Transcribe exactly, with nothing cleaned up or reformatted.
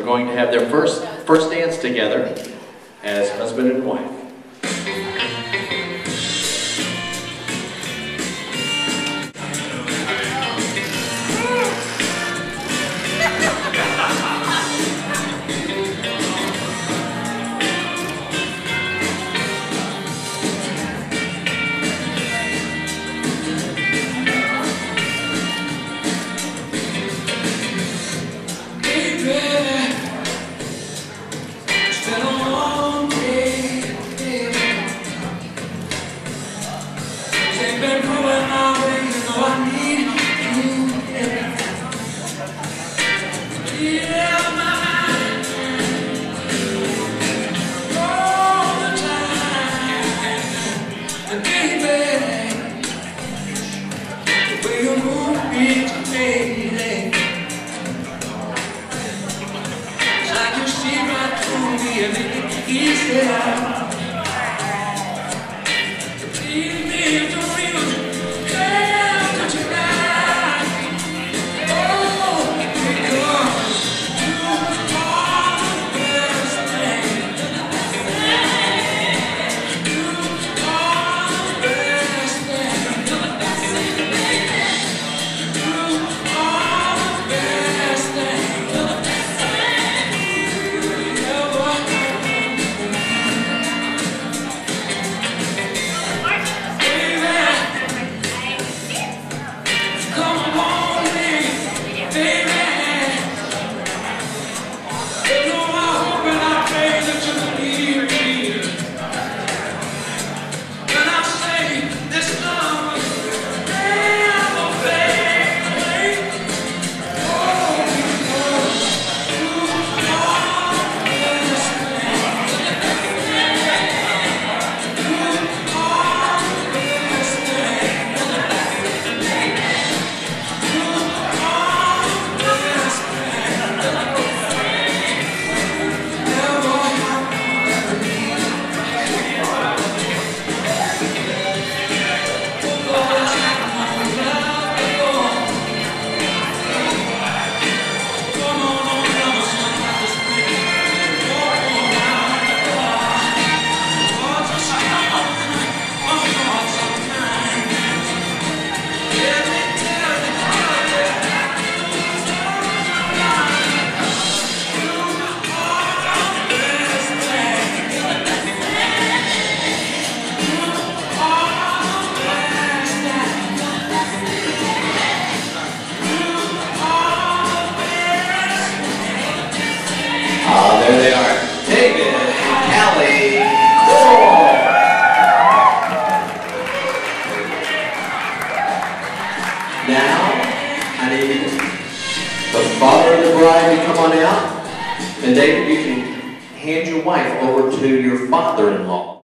going to have their first first dance together as husband and wife. Ah, there they are, David and Callie. Cool. Now, I need the father of the bride to come on out. And David, you can hand your wife over to your father-in-law.